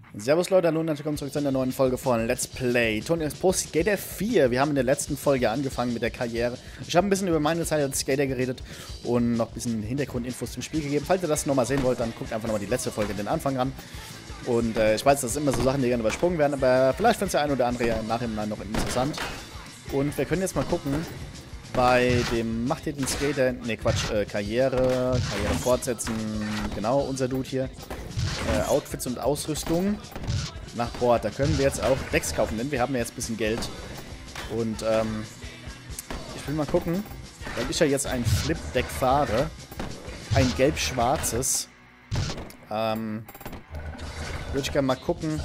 Servus Leute, hallo und herzlich willkommen zurück zu einer neuen Folge von Let's Play Tony Pro Skater 4. Wir haben in der letzten Folge angefangen mit der Karriere. Ich habe ein bisschen über meine Zeit als Skater geredet und noch ein bisschen Hintergrundinfos zum Spiel gegeben. Falls ihr das nochmal sehen wollt, dann guckt einfach nochmal die letzte Folge in den Anfang an. Und ich weiß, das sind immer so Sachen, die gerne übersprungen werden, aber vielleicht findet der ein oder andere ja im Nachhinein noch interessant. Und wir können jetzt mal gucken, bei dem Macht ihr den Skater, ne Quatsch, Karriere fortsetzen, genau, unser Dude hier. Outfits und Ausrüstung nach Bord. Da können wir jetzt auch Decks kaufen, denn wir haben ja jetzt ein bisschen Geld. Und ich will mal gucken, weil ich ja jetzt ein Flip-Deck fahre. Ein gelb-schwarzes. Würde ich gerne mal gucken.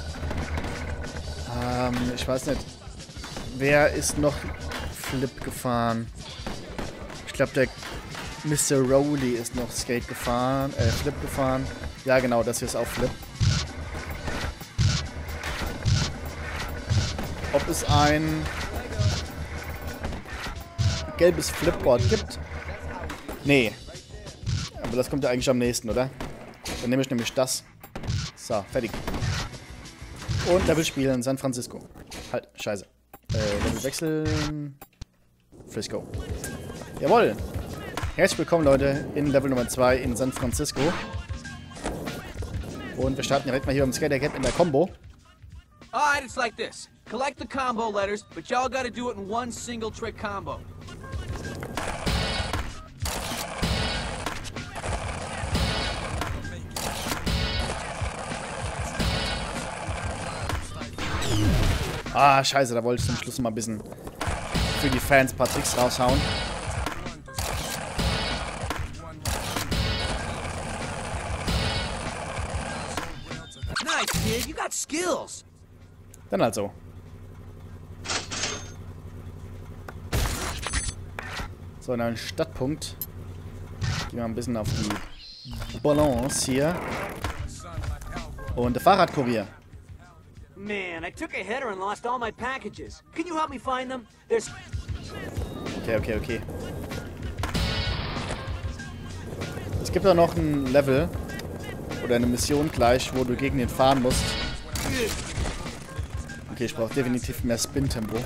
Ich weiß nicht. Wer ist noch Flip gefahren? Ich glaube, der Mr. Rowley ist noch Skate gefahren, Flip gefahren. Ja, genau, das hier ist auch Flip. Ob es ein gelbes Flipboard gibt? Nee. Aber das kommt ja eigentlich am nächsten, oder? Dann nehme ich nämlich das. So, fertig. Und Level spielen in San Francisco. Halt, scheiße. Level wechseln. Frisco. Jawohl. Herzlich willkommen, Leute, in Level Nummer 2 in San Francisco. Und wir starten direkt mal hier beim Skater Camp in der Combo. Alright, it's like this. Collect the combo letters, but y'all gotta do it in one single trick combo. Ah, scheiße, da wollte ich zum Schluss mal ein bisschen für die Fans ein paar Tricks raushauen. Nice, kid. You got skills. Dann halt so. So, in einen Stadtpunkt. Gehen wir ein bisschen auf die Balance hier. Und der Fahrradkurier. Man, I took a header and lost all my packages. Can you help me find them? There's... Okay. Es gibt auch noch ein Level oder eine Mission gleich, wo du gegen den fahren musst. Okay, ich brauche definitiv mehr Spin-Tempo.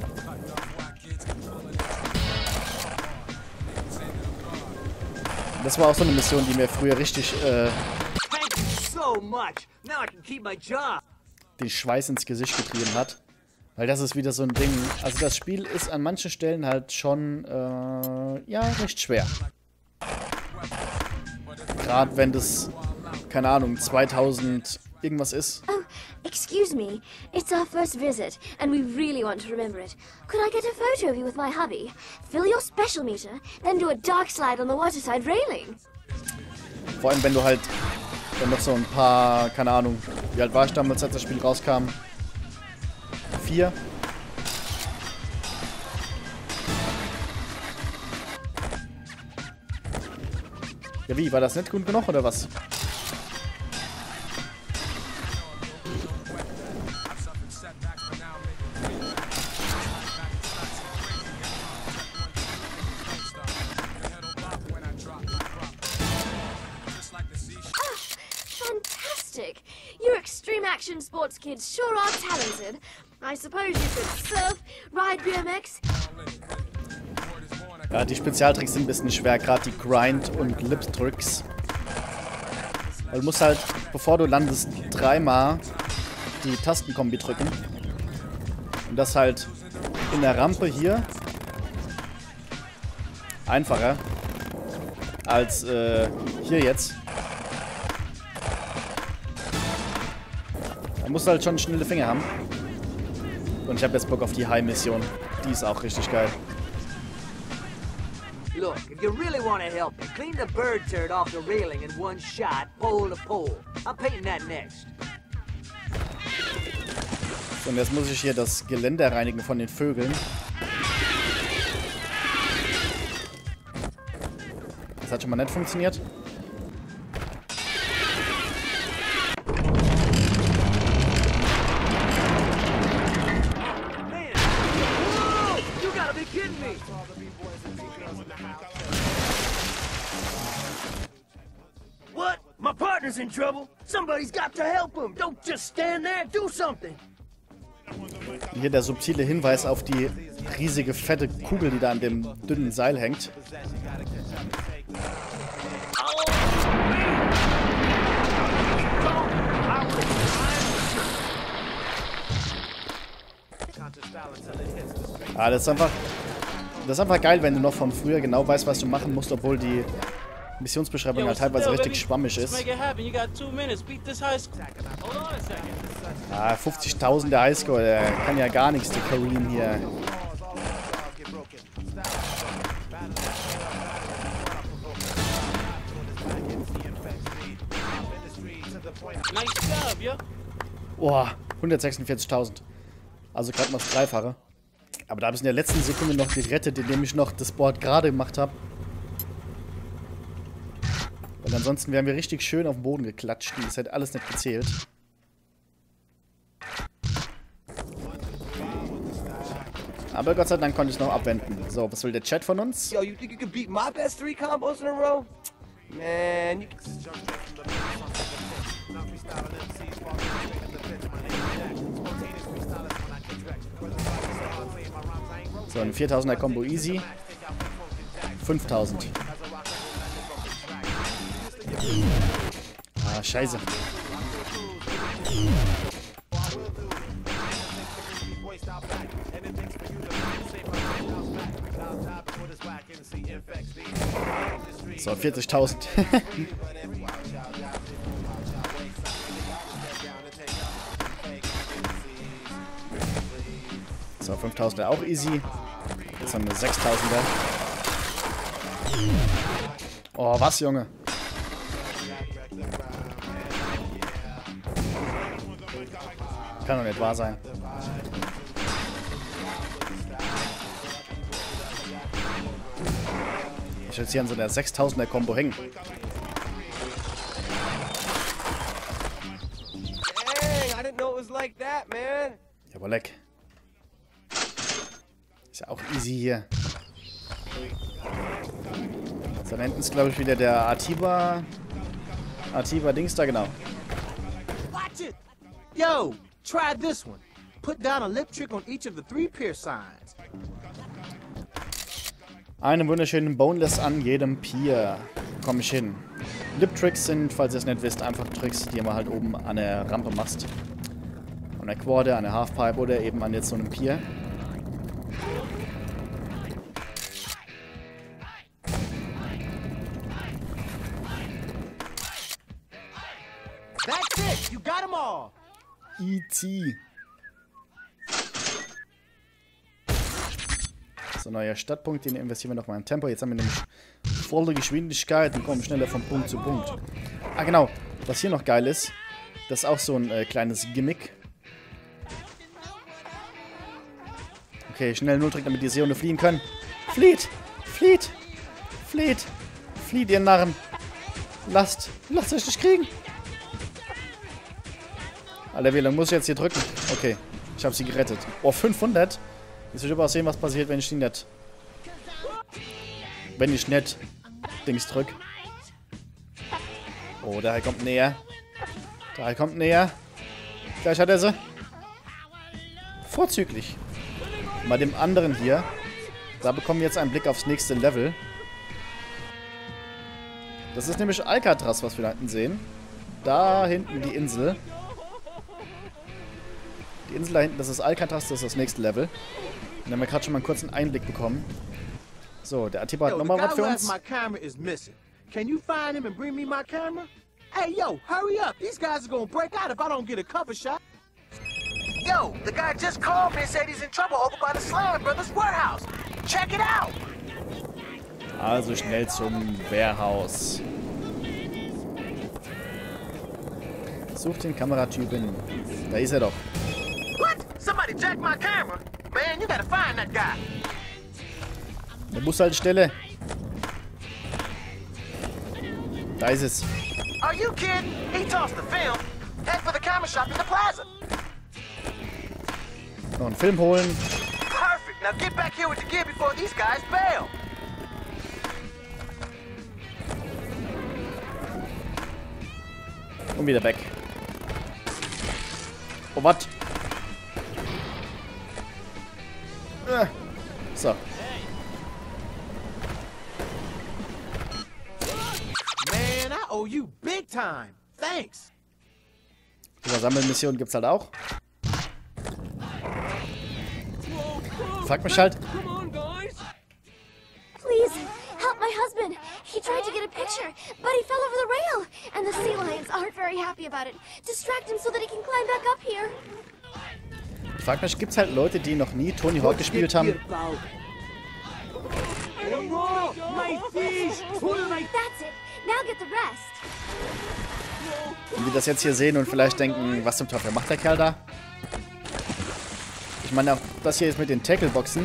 Das war auch so eine Mission, die mir früher richtig Thank you so much. Now I can keep my job. den Schweiß ins Gesicht getrieben hat. Weil das ist wieder so ein Ding. Also das Spiel ist an manchen Stellen halt schon, ja, recht schwer. Gerade wenn das, keine Ahnung, 2000 irgendwas ist. Oh, excuse me. It's our first visit, and we really want to remember it. Could I get a photo of you with my hubby? Fill your special meter, then do a dark slide on the waterside railing. Vor allem, wenn du halt dann noch so ein paar, keine Ahnung, wie alt war ich damals, als das Spiel rauskam? 4. Ja, wie? War das nicht gut genug, oder was? Fantastic! You extreme action sports kids sure are talented. I suppose you could surf, ride BMX. Ja, die Spezialtricks sind ein bisschen schwer, gerade die Grind- und Lip-Tricks. Weil du musst halt, bevor du landest, 3-mal die Tastenkombi drücken. Und das halt in der Rampe hier einfacher als hier jetzt. Da musst du halt schon schnelle Finger haben. Und ich habe jetzt Bock auf die High-Mission. Die ist auch richtig geil. Look, if you really want to help me, clean the bird turd off the railing in one shot, pole to pole. I'm painting that next. So, und jetzt muss ich hier das Geländer reinigen von den Vögeln. Das hat schon mal nicht funktioniert. Man! Whoa! You gotta be kidding me! What? My partner's in trouble. Somebody's got to help him. Don't just stand there. Do something. Hier der subtile Hinweis auf die riesige, fette Kugel, die da an dem dünnen Seil hängt. Ah, das ist einfach geil, wenn du noch von früher genau weißt, was du machen musst, obwohl die Missionsbeschreibung halt teilweise richtig schwammig ist. Ah, 50.000 der Highscore, der kann ja gar nichts, der Kareem hier. Boah, 146.000. Also gerade mal das Dreifache. Aber da habe ich in der letzten Sekunde noch gerettet, indem ich noch das Board gerade gemacht habe. Weil ansonsten wären wir richtig schön auf den Boden geklatscht. Das hätte alles nicht gezählt. Aber Gott sei Dank konnte ich es noch abwenden. So, was will der Chat von uns? Yo, you think you can beat my best 3 combos in a row? Man, you... So, ein 4000er Combo easy. 5000. Ah, scheiße. So, 40.000. So, 5.000er auch easy. Jetzt haben wir 6.000er. Oh, was, Junge? Kann doch nicht wahr sein. Ich will jetzt hier an so der 6.000er Combo hängen. Jawohl, leck. Ist ja auch easy hier. So, da hinten ist, glaube ich, wieder der Atiba Dings da, genau. Yo, try this one. Put down a lip trick on each of the 3 pier signs. Einen wunderschönen Boneless an jedem Pier. Komm ich hin. Lip-Tricks sind, falls ihr es nicht wisst, einfach Tricks, die man halt oben an der Rampe machst. An der Quarter, an der Halfpipe oder eben an jetzt so einem Pier. That's it. You got them all. E.T. So, neuer Startpunkt, den investieren wir nochmal in Tempo. Jetzt haben wir nämlich volle Geschwindigkeit und kommen schneller von Punkt zu Punkt. Ah, genau. Was hier noch geil ist, das ist auch so ein kleines Gimmick. Okay, schnell Nulltrick, damit die Seehunde fliehen können. Flieht! Flieht! Flieht! Flieht, ihr Narren! Lasst euch nicht kriegen! Alter, wie lange muss ich jetzt hier drücken? Okay, ich habe sie gerettet. Oh, 500? Jetzt will ich aber auch sehen, was passiert, wenn ich die nicht... Wenn ich nicht Dings drück. Oh, der kommt näher. Der kommt näher. Gleich hat er sie. Vorzüglich. Bei dem anderen hier, da bekommen wir jetzt einen Blick aufs nächste Level. Das ist nämlich Alcatraz, was wir da hinten sehen. Da hinten die Insel. Die Insel da hinten, das ist Alcatraz, das ist das nächste Level. Und dann haben wir gerade schon mal einen kurzen Einblick bekommen. So, der Atiba hat nochmal was für uns. Can you find him and bring me my camera? Hey, yo, hurry up. These guys are gonna break out if I don't get a cover shot. Yo, the guy just called me and said he's in trouble over by the Slam Brothers warehouse. Check it out. Also schnell zum Warehouse. Such den Kameratypen. Da ist er doch. What? Somebody jacked my camera? Man, you gotta find that guy. Eine Bushaltestelle. Da ist es. Are you kidding? He tossed the film. Head for the camera shop in the plaza. Noch einen Film holen. Perfect. Now get back here with the gear before these guys bail. Und wieder weg. Oh, was? So. Man, I owe you big time. Thanks. Sammelmission gibt's halt auch. Frag mich halt. Please, help my husband. He tried to get a picture, but he fell over the rail. And the sea lions aren't very happy about it. Distract him so that he can climb back up here. Ich frag mich, gibt's halt Leute, die noch nie Tony Hawk gespielt haben? That's it. Now get the rest. Und die das jetzt hier sehen und vielleicht denken, was zum Teufel macht der Kerl da? Ich meine, auch das hier ist mit den Tackle-Boxen.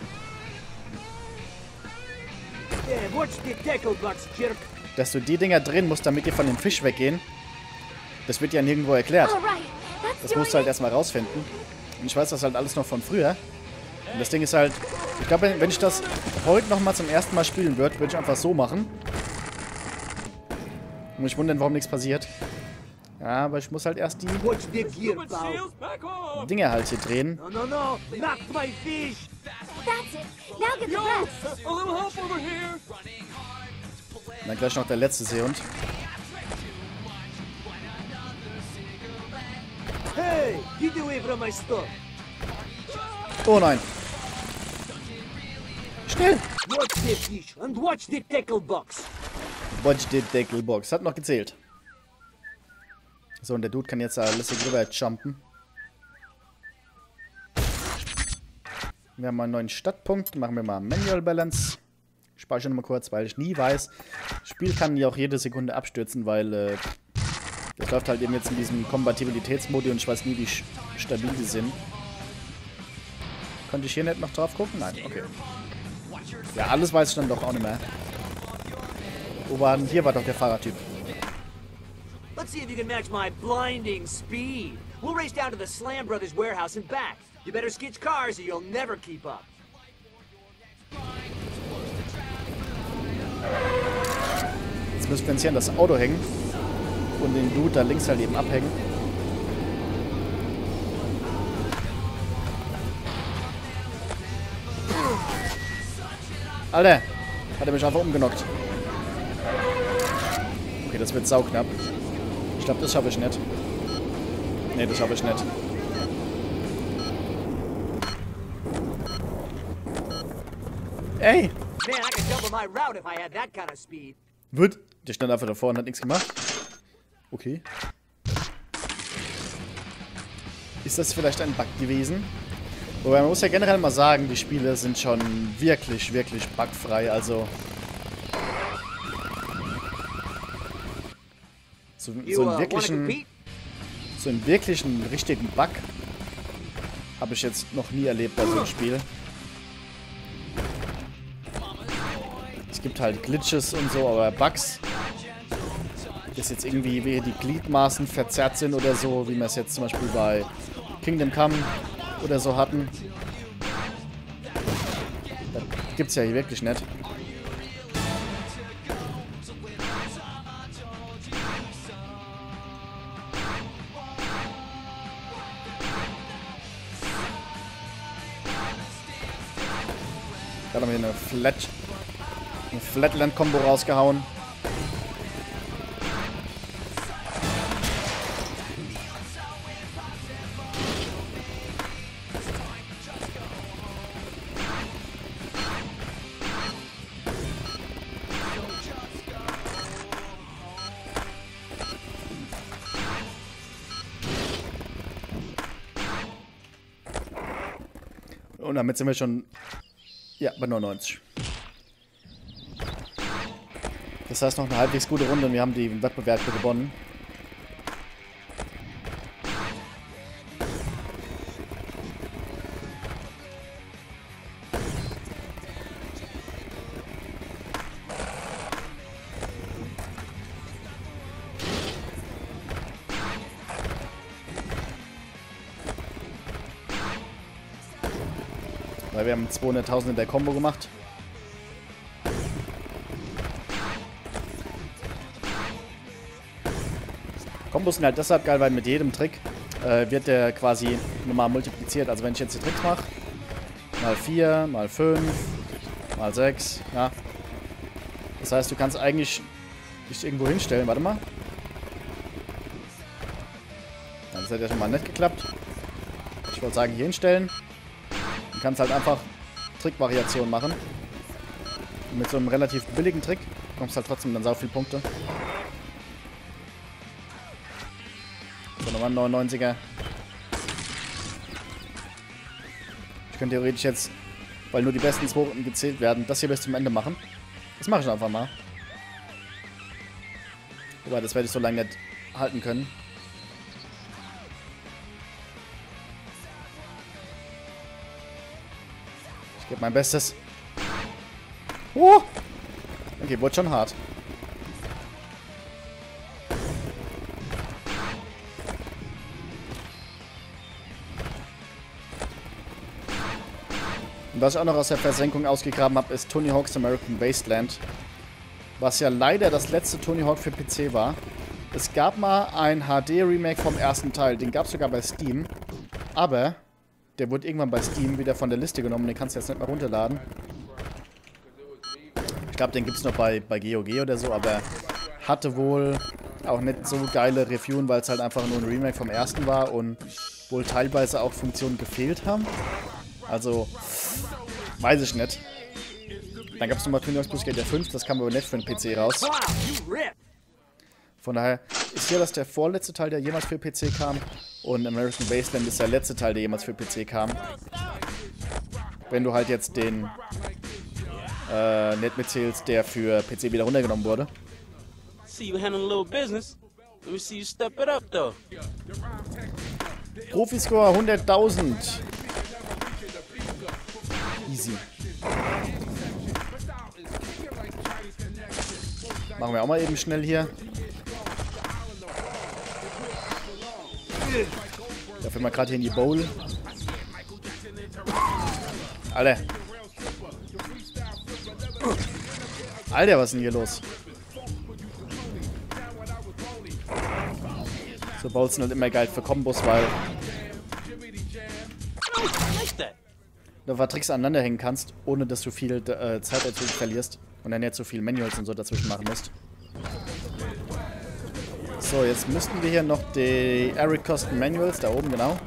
Dass du die Dinger drehen musst, damit die von dem Fisch weggehen. Das wird ja nirgendwo erklärt. Das musst du halt erstmal rausfinden. Und ich weiß das halt alles noch von früher. Und das Ding ist halt, ich glaube, wenn ich das heute nochmal zum ersten Mal spielen würde, würde ich einfach so machen. Und mich wundern, warum nichts passiert. Ja, aber ich muss halt erst die Dinger halt hier drehen. No, not my fish. That's it. Now get the rest. A little help over here. Und dann gleich noch der letzte Seehund. Hey, get away from my stuff. Oh nein. Schnell! Watch the fish and watch the tackle box. Watch the tackle box. Hat noch gezählt. So, und der Dude kann jetzt da lässig rüber jumpen. Wir haben einen neuen Stadtpunkt. Machen wir mal Manual Balance. Ich speichere nochmal kurz, weil ich nie weiß. Das Spiel kann ja auch jede Sekunde abstürzen, weil das läuft halt eben jetzt in diesem Kompatibilitätsmodi und ich weiß nie, wie stabil die sind. Konnte ich hier nicht noch drauf gucken? Nein, okay. Ja, alles weiß ich dann doch auch nicht mehr. Wo war denn? Hier war doch der Fahrertyp. Let's see if you can match my blinding speed. We'll race down to the Slam Brothers warehouse and back. You better sketch cars or you'll never keep up. Jetzt müssen wir uns hier an das Auto hängen und den Dude da links halt eben abhängen. Alter, hat er mich einfach umgenockt. Okay, das wird sauknapp. Ich glaube, das schaffe ich nicht. Ne, das schaffe ich nicht. Ey! Man, I could double my route if I had that kind of speed. Wird. Der stand einfach davor und hat nichts gemacht. Okay. Ist das vielleicht ein Bug gewesen? Wobei man muss ja generell mal sagen, die Spiele sind schon wirklich, wirklich bugfrei. Also so einen wirklichen richtigen Bug habe ich jetzt noch nie erlebt bei so einem Spiel. Es gibt halt Glitches und so, aber Bugs, dass jetzt irgendwie wie die Gliedmaßen verzerrt sind oder so, wie wir es jetzt zum Beispiel bei Kingdom Come oder so hatten. Das gibt's ja hier wirklich nicht. Da haben wir hier eine Flatland-Kombo rausgehauen. Und damit sind wir schon, ja, bei 99. Das heißt, noch eine halbwegs gute Runde und wir haben die Wettbewerbe gewonnen. Weil wir haben 200.000 in der Combo gemacht. Komm. Kombos sind halt deshalb geil, weil mit jedem Trick wird der quasi nochmal multipliziert. Also wenn ich jetzt die Tricks mache, mal 4, mal 5, mal 6, ja. Das heißt, du kannst eigentlich dich irgendwo hinstellen. Warte mal. Ja, das hat ja schon mal nett geklappt. Ich wollte sagen, hier hinstellen. Du kannst halt einfach Trickvariationen machen. Und mit so einem relativ billigen Trick kommst du halt trotzdem dann sau viele Punkte. So, nochmal ein 99er. Ich könnte theoretisch jetzt, weil nur die besten 2 Runden gezählt werden, das hier bis zum Ende machen. Das mache ich einfach mal. Wobei, das werde ich so lange nicht halten können. Ich gebe mein Bestes. Okay, wurde schon hart. Und was ich auch noch aus der Versenkung ausgegraben habe, ist Tony Hawk's American Wasteland. Was ja leider das letzte Tony Hawk für PC war. Es gab mal ein HD-Remake vom ersten Teil. Den gab es sogar bei Steam. Aber der wurde irgendwann bei Steam wieder von der Liste genommen. Den kannst du jetzt nicht mehr runterladen. Ich glaube, den gibt es noch bei GOG oder so. Aber hatte wohl auch nicht so geile Reviewen, weil es halt einfach nur ein Remake vom ersten war. Und wohl teilweise auch Funktionen gefehlt haben. Also, weiß ich nicht. Dann gab es nochmal Tony Hawk's Pro Skater 5, das kam aber nicht für den PC raus. Von daher ist hier das der vorletzte Teil, der jemals für PC kam. Und American Wasteland ist der letzte Teil, der jemals für PC kam. Wenn du halt jetzt den nicht mitzählst, der für PC wieder runtergenommen wurde. Profiscore 100.000. Easy. Machen wir auch mal eben schnell hier. Dafür mal gerade hier in die Bowl. Alter. Alter, was ist denn hier los? So Bowls sind halt immer geil für Kombos, weil du einfach Tricks aneinander hängen kannst, ohne dass du viel Zeit dazu verlierst und dann nicht so viel Manuals und so dazwischen machen musst. So, jetzt müssten wir hier noch die Eric Coston Manuals, da oben genau.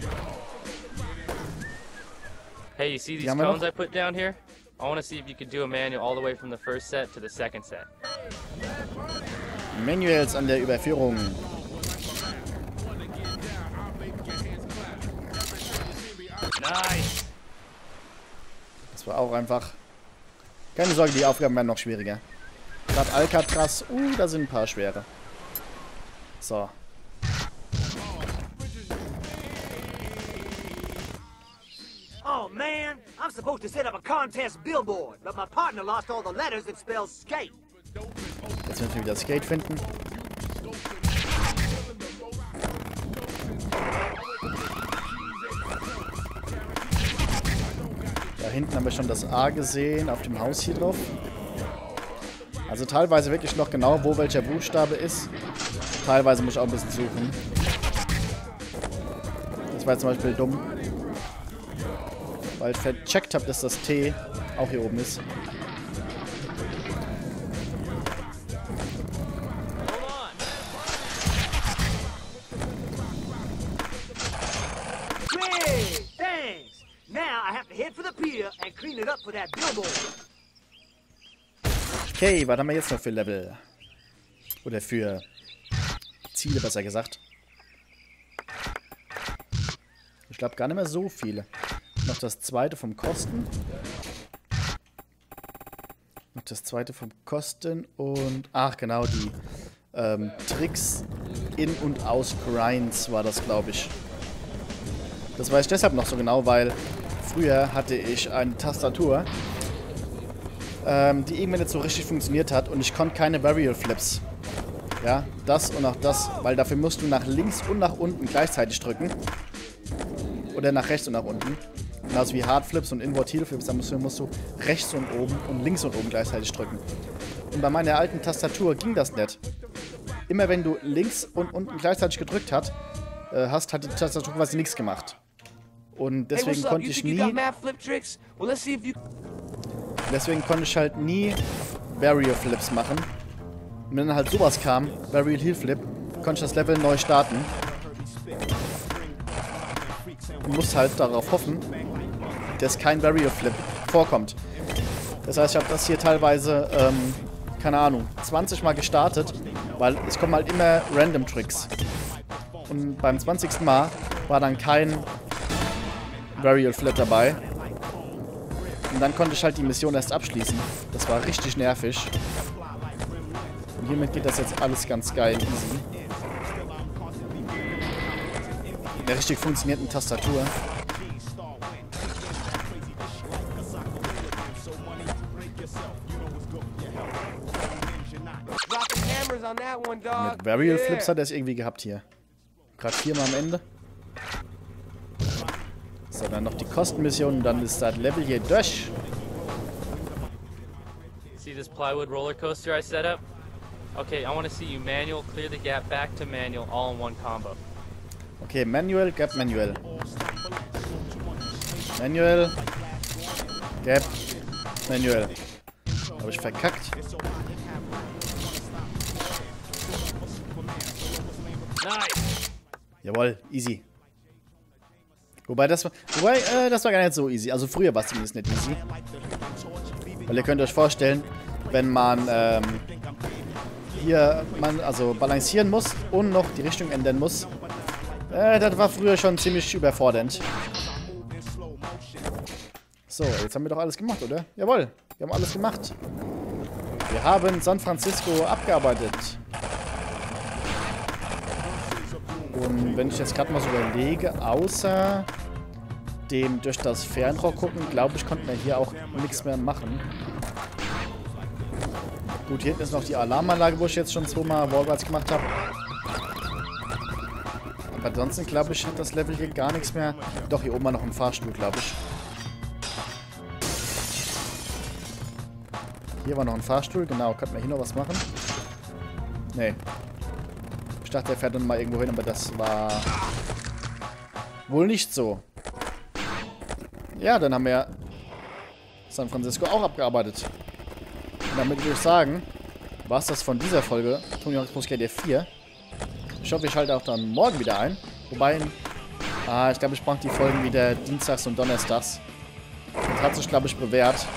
Hey, you see these cones I put down here? I want to see if you could do a manual all the way from the first set to the second set. Manuals an der Überführung. Nice. Das war auch einfach. Keine Sorge, die Aufgaben werden noch schwieriger. Gerade Alcatraz, da sind ein paar schwere. So. Oh man, I'm supposed to set up a contest billboard, but my partner lost all the letters that spell skate. Jetzt müssen wir wieder Skate finden. Da hinten haben wir schon das A gesehen, auf dem Haus hier drauf. Also teilweise wirklich noch genau, wo welcher Buchstabe ist. Teilweise muss ich auch ein bisschen suchen. Das war jetzt zum Beispiel dumm. Weil ich vercheckt habe, dass das T auch hier oben ist. Okay, was haben wir jetzt noch für Level? Oder für Ziele, besser gesagt. Ich glaube gar nicht mehr so viele. Noch das zweite vom Kosten. Noch das zweite vom Kosten und... Ach, genau, die Tricks in- und aus Grinds war das, glaube ich. Das weiß ich deshalb noch so genau, weil früher hatte ich eine Tastatur, die irgendwann nicht so richtig funktioniert hat und ich konnte keine Varial Flips. Ja, das und auch das, weil dafür musst du nach links und nach unten gleichzeitig drücken. Oder nach rechts und nach unten. Genauso wie Hard Flips und Inward Heel Flips, da musst du rechts und oben und links und oben gleichzeitig drücken. Und bei meiner alten Tastatur ging das nicht. immer wenn du links und unten gleichzeitig gedrückt hast, hat die Tastatur quasi nichts gemacht. Und deswegen konnte ich nie... Deswegen konnte ich halt nie Barrier Flips machen. Und wenn dann halt sowas kam, Barrier Heel Flip, konnte ich das Level neu starten. Und musste halt darauf hoffen, dass kein Barrier Flip vorkommt. Das heißt, ich habe das hier teilweise, keine Ahnung, 20 Mal gestartet, weil es kommen halt immer Random Tricks. Und beim 20. Mal war dann kein Barrier Flip dabei. Und dann konnte ich halt die Mission erst abschließen. Das war richtig nervig. Und hiermit geht das jetzt alles ganz geil easy. Mit der richtig funktionierenden Tastatur. Mit Varial Flips hat er es irgendwie gehabt hier. Gerade 4-mal am Ende. So, dann noch die Kostenmission, dann ist das Level hier durch. See this plywood roller coaster I set up? Okay, I want to see you manual, clear the gap, back to manual, all in one combo. Okay, Manual, Gap, Manual. Manual, Gap, Manual. Habe ich verkackt. Nice! Jawohl, easy. Wobei, das war gar nicht so easy. Also früher war es zumindest nicht easy. Weil ihr könnt euch vorstellen, wenn man hier also balancieren muss und noch die Richtung ändern muss. Das war früher schon ziemlich überfordernd. So, jetzt haben wir doch alles gemacht, oder? Jawohl, wir haben alles gemacht. Wir haben San Francisco abgearbeitet. Und wenn ich jetzt gerade mal so überlege, außer dem durch das Fernrohr gucken, glaube ich, konnten wir hier auch nichts mehr machen. Gut, hier hinten ist noch die Alarmanlage, wo ich jetzt schon 2-mal Wallrides gemacht habe. Aber ansonsten, glaube ich, hat das Level hier gar nichts mehr. Doch, hier oben war noch ein Fahrstuhl, glaube ich. Hier war noch ein Fahrstuhl, genau. Könnten wir hier noch was machen? Nee. Ich dachte, der fährt dann mal irgendwo hin, aber das war wohl nicht so. Ja, dann haben wir San Francisco auch abgearbeitet. Und damit würde ich sagen, war es das von dieser Folge Tony Hawk's Pro Skater 4. Ich hoffe, ich schalte auch dann morgen wieder ein. Wobei, ich glaube, ich brauche die Folgen wieder dienstags und donnerstags. Das hat sich, glaube ich, bewährt.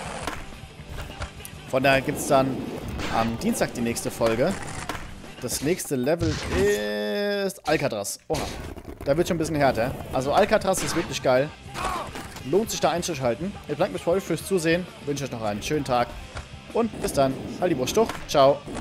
Von daher gibt es dann am Dienstag die nächste Folge. Das nächste Level ist Alcatraz. Oha, da wird schon ein bisschen härter. Also Alcatraz ist wirklich geil. Lohnt sich da einzuschalten. Ich bedanke mich für euch fürs Zusehen. Wünsche euch noch einen schönen Tag. Und bis dann. Halliburstuch. Ciao.